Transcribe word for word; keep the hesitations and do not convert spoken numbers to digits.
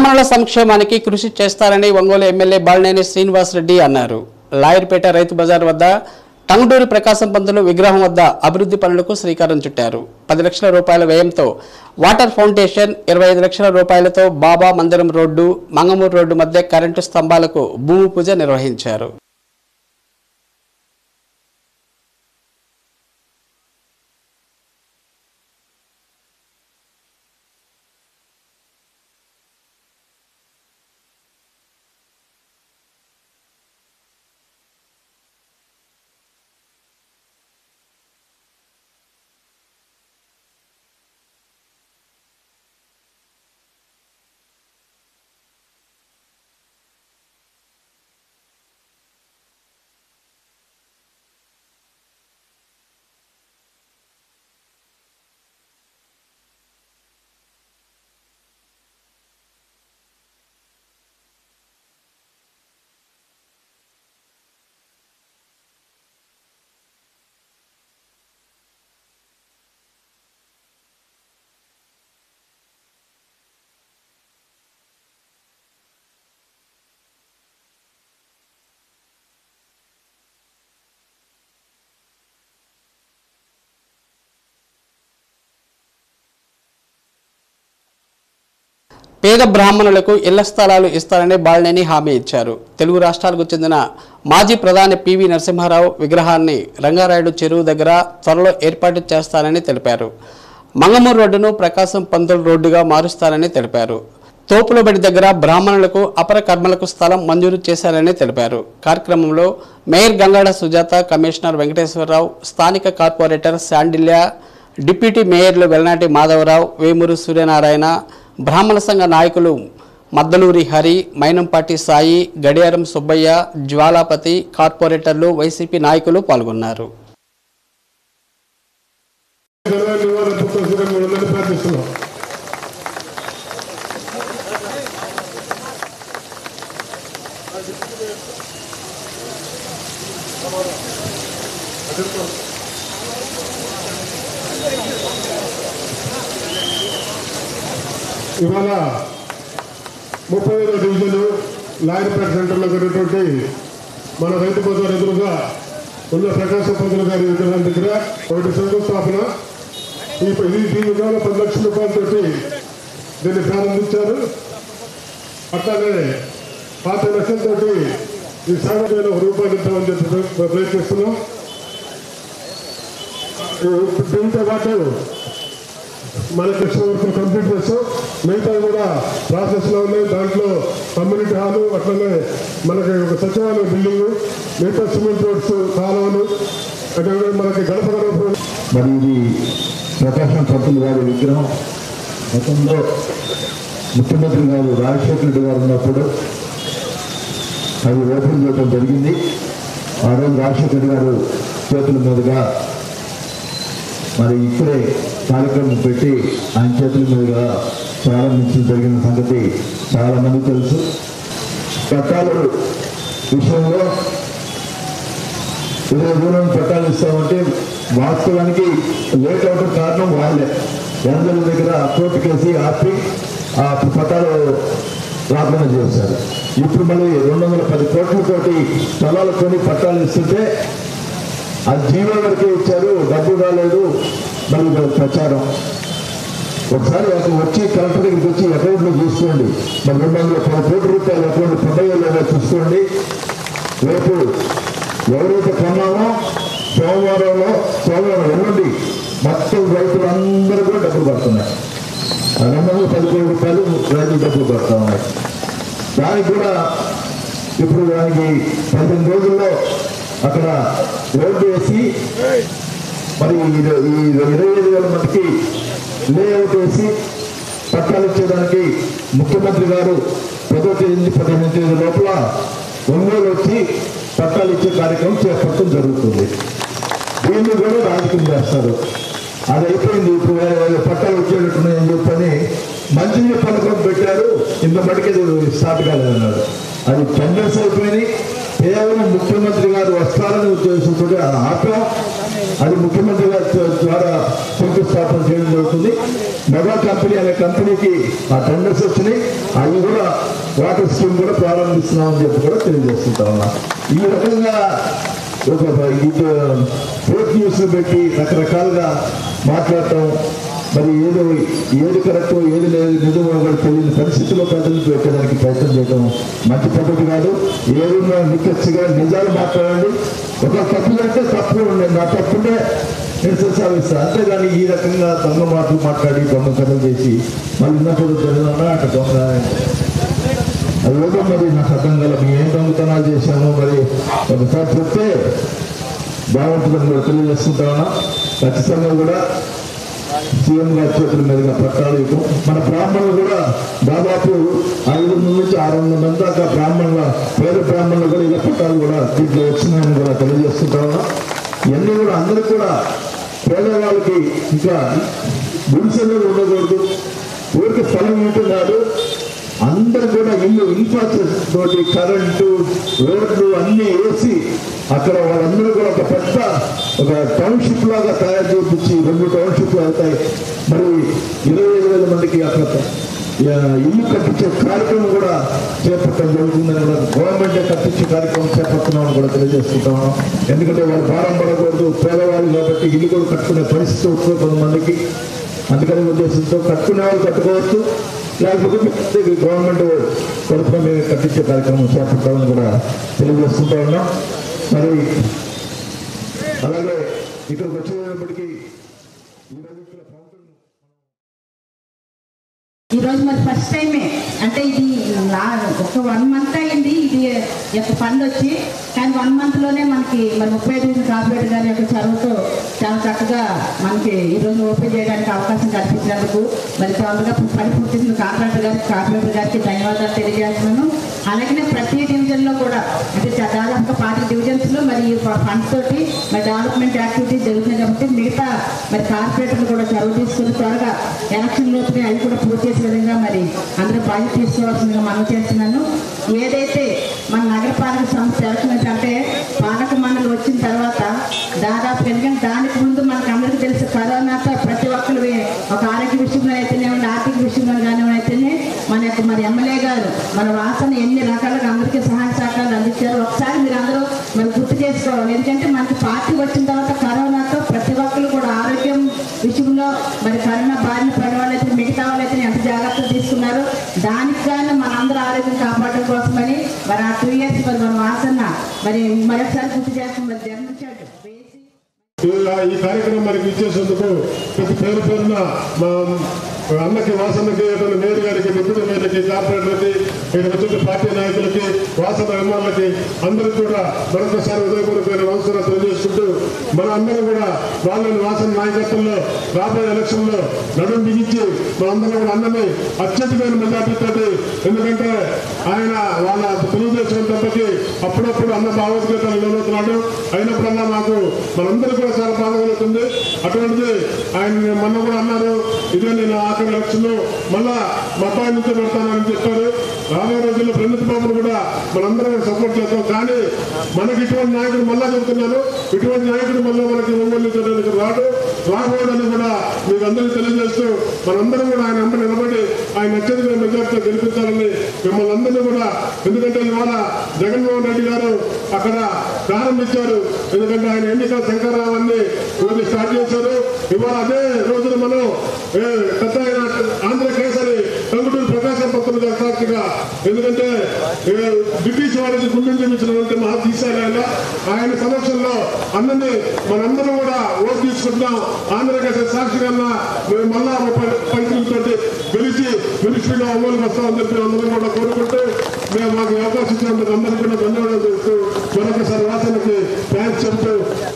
బ్రాహ్మణుల సంక్షేమానికి కృషి చేస్తారని ఒంగోలు ఎమ్మెల్యే బాలినేని శ్రీనివాస్ రెడ్డి అన్నారు. లాయర్పేట రైతు బజార్ వద్ద టంగుటూరి ప్రకాశం పంతులు విగ్రహం వద్ద అభివృద్ధి పనులకు శ్రీకారం చుట్టారు. పది లక్షల రూపాయల వ్యయంతో వాటర్ ఫౌండేషన్, ఇరవై ఐదు లక్షల రూపాయలతో బాబా మందిరం రోడ్డు, మంగమూరు రోడ్డు మధ్య కరెంటు స్తంభాలకు భూమి పూజ నిర్వహించారు. పేద బ్రాహ్మణులకు ఇళ్ల స్థలాలు ఇస్తారని బాలినేని హామీ ఇచ్చారు. తెలుగు రాష్ట్రాలకు చెందిన మాజీ ప్రధాని పివి నరసింహారావు విగ్రహాన్ని రంగారాయుడు చెరువు దగ్గర త్వరలో ఏర్పాటు చేస్తానని తెలిపారు. మంగమూరు రోడ్డును ప్రకాశం పంతులు రోడ్డుగా మారుస్తారని తెలిపారు. తోపులబడి దగ్గర బ్రాహ్మణులకు అపర కర్మలకు స్థలం మంజూరు చేశారని తెలిపారు. కార్యక్రమంలో మేయర్ గంగాడ సుజాత, కమిషనర్ వెంకటేశ్వరరావు, స్థానిక కార్పొరేటర్ శాండిల్య, డిప్యూటీ మేయర్లు వెల్నాటి మాధవరావు, వేమూరు సూర్యనారాయణ, బ్రాహ్మణ సంఘ నాయకులు మద్దలూరి హరి, మైనంపాటి సాయి, గడియారం సుబ్బయ్య, జ్వాలాపతి, కార్పొరేటర్లు, వైసీపీ నాయకులు పాల్గొన్నారు. ఇవాళ ముప్పై ఐదో డివిజన్ లాయర్పేట సెంటర్లో ఉన్నటువంటి మన రైతు బజార్ ఎదురుగా ఉన్న ప్రకాశం పంతులు గారి విగ్రహం దగ్గర ఒకటి శంకుస్థాపన. ఈ దీని విధానం పది లక్షల రూపాయలతో దీన్ని ప్రారంభించారు. అట్లానే పాతిక లక్షలతో ఈ సాగమైన ఒక రూపాయలు ఇద్దామని చెప్పి ప్రయత్నిస్తున్నాం. దీంతో పాటు మన కృష్ణ వర్క్ కంప్లీట్ చేస్తాం. మిగతా కూడా ప్రాసెస్లో ఉన్నాయి. దాంట్లో కమ్యూనిటీ హాలు, అట్లనే మనకి ఒక సచివాలయ బిల్డింగ్, మిగతా సిమెంట్ రోడ్స్, కాలువలు, అట్లా మనకి గడప గడప. మరి ఇది ప్రకాశం పంతులు గారి విగ్రహం గతంలో ముఖ్యమంత్రి గారు రాజశేఖర రెడ్డి గారు ఉన్నప్పుడు అది ఓపెన్ చేయడం జరిగింది. ఆ రోజు రాజశేఖర రెడ్డి గారు చేతుల మీదుగా మరి ఇప్పుడే కార్యక్రమం పెట్టి ఆయన చేతుల మీదుగా ప్రారంభించడం జరిగిన సంగతి చాలా మంది తెలుసు. పట్టాల విషయంలో ఇరవై దూరం పట్టాలు ఇస్తామంటే వాస్తవానికి లేట్ అవడం కారణం వాళ్ళే. అందరి దగ్గర కోర్టు కేసి ఆపి ఆ పట్టాలు రాకుండా చేశారు. ఇప్పుడు మళ్ళీ రెండు వందల పది కోట్లతోటి స్థలాలు కొని పట్టాలు ఇస్తుంటే అది జీవో వరకే ఇచ్చారు, డబ్బు రాలేదు. మరి ప్రచారం ఒకసారి అక్కడ వచ్చి కలెక్టర్ దగ్గరికి వచ్చి అకౌంట్లో చూసుకోండి. మరి రెండు వందల పది కోట్ల రూపాయలు అకౌంట్ పండుగలో చూసుకోండి. రేపు ఎవరైతే కొన్నామో సోమవారంలో సోమవారం వెళ్ళండి, మొత్తం రైతులందరూ కూడా డబ్బులు పడుతున్నాయి. రెండు వందల పది కోట్ల రూపాయలు రైతులు డబ్బులు పడుతూ ఉన్నాయి. దానికి కూడా ఇప్పుడు దానికి పదిహేను రోజుల్లో అక్కడ రోడ్డు వేసి మరి ఈ ఇరవై ఐదు వేల మందికి లేఅవుట్ వేసి పట్టాలు ఇచ్చేదానికి ముఖ్యమంత్రి గారు పదో తేదీ నుంచి పదిహేను తేదీ లోపల ఒంగోలు వచ్చి పట్టాలు ఇచ్చే కార్యక్రమం చేపట్టడం జరుగుతుంది. దీన్ని కూడా రాజకీయం చేస్తారు. అది అయిపోయింది. ఇప్పుడు పట్టాలు వచ్చేటట్టున్నాయని చెప్పని మంచినీళ్ళ పథకం పెట్టారు, ఇంత మటుకే స్టార్ట్ కాలేదన్నారు. అది టెండర్స్ అయిపోయినాయి. కేవలం ముఖ్యమంత్రి గారు వస్తారని ఉద్దేశంతో ఆపాం. అది ముఖ్యమంత్రి గారి ద్వారా శంకుస్థాపన చేయడం జరుగుతుంది. మెగా కంపెనీ అనే కంపెనీకి ఆ టెండర్స్ వచ్చినాయి. అవి కూడా వాటర్ స్కీమ్ కూడా ప్రారంభిస్తున్నామని చెప్పి కూడా తెలియజేస్తుంటా ఉన్నా. ఈ రకంగా ఒక ఫేక్ న్యూస్ పెట్టి రకరకాలుగా మాట్లాడటం, మరి ఏదో ఏది కరెక్ట్ ఏది లేదు నిజమో కూడా తెలియని పరిస్థితుల్లో ప్రజలకు పెట్టడానికి ప్రయత్నం చేయడం మంచి పద్ధతి కాదు. ఏదైనా నిక్కచ్చిగా నిజాలు మాట్లాడండి. ఒక తప్పు అంటే తప్పు ఉండండి, నా తప్పుంటే నేను శిక్షావిస్తాను. అంతేగాని ఈ రకంగా దొంగ మాటలు మాట్లాడి దొంగ కథలు చేసి మళ్ళీ ఉన్నప్పుడు జరిగినా అక్కడ దొంగ అది ఏదో మరి నాకు అర్థం కల మేము ఏం దొంగతనాలు చేశామో మరి ఒకసారి చెప్తే బాగుంటుందని కూడా తెలియజేస్తుంటా ఉన్నా. ఖచ్చితంగా కూడా సీఎం గారి చేతుల మీదుగా పట్టాలు ఇవ్వం. మన బ్రాహ్మణులు కూడా దాదాపు ఐదు వందల నుంచి ఆరు వందల మంది దాకా బ్రాహ్మణుల పేద బ్రాహ్మణులు కూడా ఇలా పట్టాలు కూడా దీంట్లో వచ్చినాయని కూడా తెలియజేస్తుంటా ఉన్నా. ఇవన్నీ కూడా అందరికీ కూడా పేదవాళ్ళకి ఇంకా గుడిసెలు ఉండకూడదు, ఊరికి స్థలం ఉంటున్నాడు, అందరూ కూడా ఇల్లు ఇన్ఫ్రాస్ట్రక్చర్ తోటి కరెంటు రోడ్లు అన్నీ వేసి అక్కడ వాళ్ళందరూ కూడా ఒక పెద్ద ఒక టౌన్షిప్ లాగా తయారు చేయించి రెండు టౌన్షిప్లు అవుతాయి. మరి ఇరవై ఐదు వేల మందికి అక్కడ ఇల్లు కట్టించే కార్యక్రమం కూడా చేపట్టడం జరుగుతుందని కూడా గవర్నమెంటే కట్టించే కార్యక్రమం చేపడుతున్నామని కూడా తెలియజేస్తున్నాం. ఎందుకంటే వాళ్ళు భారం పడకూడదు, పేదవాళ్ళు కాబట్టి ఇల్లు కూడా కట్టుకునే పరిస్థితి వస్తుంది కొంతమందికి. అందుకని ఉద్దేశంతో కట్టుకునే వాళ్ళు కట్టుకోవచ్చు, లేకపోతే గవర్నమెంట్ తరఫున మేము కట్టించే కార్యక్రమం చేపట్టాలని కూడా తెలియజేస్తుంటా ఉన్నాం. మరి అలాగే ఇక్కడికి వచ్చేటప్పటికీ ఈరోజు మరి ఫస్ట్ టైమే అంటే ఇది ఒక వన్ మంత్ అయింది ఇది యొక్క ఫండ్ వచ్చి, కానీ వన్ మంత్లోనే మనకి మరి ముప్పై ఐదు కార్పొరేటర్ గారి యొక్క చదువుతో చాలా చక్కగా మనకి ఈరోజు ఓపెన్ చేయడానికి అవకాశం కల్పించినందుకు మరి తొందరగా పని పూర్తి కార్పొరేటర్ గారికి కార్పొరేటర్ గారికి ధన్యవాదాలు తెలియజేస్తున్నాను. అలాగే ప్రతి డివిజన్లో కూడా అంటే దాదాపుగా పార్టీ డివిజన్స్లో మరి ఫండ్స్ తోటి మరి డెవలప్మెంట్ యాక్టివిటీస్ జరుగుతున్నాయి కాబట్టి మిగతా మరి కార్పొరేటర్లు కూడా చదువు తీసుకుని త్వరగా ఎలక్షన్ లోపలే అవి కూడా పూర్తి చేసే విధంగా మరి అందరూ బాధ్యత తీసుకోవాల్సిందిగా మనం చేస్తున్నాను. ఏదైతే మన నగరపాలక సంస్థ ఎలక్షన్ అంటే పాలక మండలి వచ్చిన తర్వాత దాదాపు ఎందుకంటే దానికి ముందు మనకు అందరికీ తెలుసు కరోనాతో ప్రతి ఒక్కరు ఒక ఆరోగ్య విషయంలో అయితేనే ఆర్థిక విషయంలో కానీ అయితేనే మన యొక్క మరి ఎమ్మెల్యే గారు మన వాసన ఎన్ని రకాలుగా అందరికీ సహాయ సహకారాలు అందించారు. ఒకసారి మీరు అందరూ మరి గుర్తు చేసుకోవాలి. ఎందుకంటే మనకి పార్టీ వచ్చిన తర్వాత కరోనాతో ప్రతి ఒక్కరు కూడా ఆరోగ్యం విషయంలో మరి కరోనా బారిన పడే వాళ్ళైతే మిగతా వాళ్ళైతే ఎంత జాగ్రత్తలు తీసుకున్నారు. దానికి కానీ మనందరూ ఆరోగ్యం కాపాడడం కోసమని మరి ఆ టూ ఇయర్స్ మరి మన వాసన మరి మరొకసారి గుర్తు చేస్తాం. మరి జన్మించాడు ఈ కార్యక్రమం మనకి ఇచ్చేసేందుకు ప్రతి పేరు పేరున మా అన్నకి వాసన్నకి మేయర్ గారికి డిప్యూటీ మేయర్కి కార్పొరేటర్కి ఇక్కడ వచ్చిన పార్టీ నాయకులకి వాసన అభిమానులకి అందరికీ కూడా మరొకసారి ఉదయపూర్వకమైన నమస్కారం తెలియజేసుకుంటూ మన అందరం కూడా వాళ్ళని వాసన నాయకత్వంలో రాబోయే ఎలక్షన్ లో నడుం బిగించి మనందరం కూడా అన్నని అత్యధికమైన మెజార్టీతో, ఎందుకంటే ఆయన వాళ్ళ తెలుగుదేశం తప్పకి అప్పుడప్పుడు అన్న భావోద్వేగాలు నిలబడుతున్నాడు. అయినప్పుడల్లా మాకు మనందరూ కూడా చాలా బాధ కలుగుతుంది. అటువంటిది ఆయన మొన్న కూడా అన్నారు, ఇదే నేను ఆఖరి ఎలక్షన్ లో మళ్ళా మా అబ్బాయి నుంచి పెడతానని చెప్పారు. రాబోయే రోజుల్లో ప్రణిత్ బాబును కూడా మనందరం సపోర్ట్ చేస్తాం. కానీ మనకి ఇటువంటి నాయకుడు మళ్ళా చెబుతున్నాను, ఇటువంటి నాయకుడు మళ్ళీ మనకి ఒంగోలు రాడు రాబోడని కూడా మీకు అందరికీ తెలియజేస్తూ మనందరం కూడా ఆయన అంతా నిలబడి ఆయన అత్యధిక మెజార్టీతో గెలిపించాలని మిమ్మల్ని అందరినీ కూడా, ఎందుకంటే ఇవాళ జగన్మోహన్ రెడ్డి గారు అక్కడ ప్రారంభించారు. ఎందుకంటే ఆయన ఎన్నికల శంకరరావాన్ని రోజు స్టార్ట్ చేశారు. ఇవాళ అదే రోజున మనం పెద్ద ఆంధ్ర కేసరి టంగుటూరు ప్రకాశం పంతులు గారి సాక్షిగా, ఎందుకంటే బ్రిటిష్ వారికి గుండె నిర్మించినటువంటి మహా తీశారు ఆయన. ఆయన సమక్షంలో అన్నని మనందరం కూడా ఓటు తీసుకుంటున్నాం. ఆంధ్ర కేసరి సాక్షిగా మేము మళ్ళా పంచులతో గెలిచి మినిస్ట్రీగా అమలు వస్తామని చెప్పి అందరం కూడా కోరుకుంటూ మేము మాకు అవకాశం ఇచ్చినందుకు అందరికీ కూడా ధన్యవాదాలు చేస్తూ మరొకసారి వాసనకి థ్యాంక్స్ చెప్తూ